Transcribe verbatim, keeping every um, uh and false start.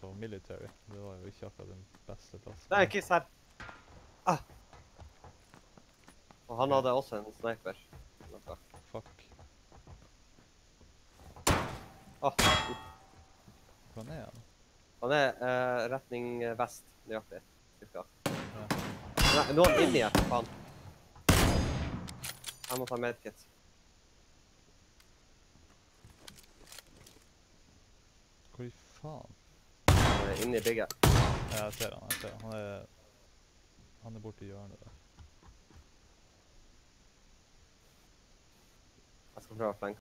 på military. Det var jo ikke akkurat den beste plassen. Det er en kiss her. Ah. Og han Ok. hadde også en sniper. Noe. Fuck. Ah. Hva er han? Han er eh, retning vest, nøyaktig. Cirka. Ja. Nei, noen inni her, faen. Jeg må ta medkit. Hvor i faen? Han er inni bygget. Ja, jeg ser han, jeg ser han. Han er, han er borte i hjørnet der. Jeg skal prøve å flanke.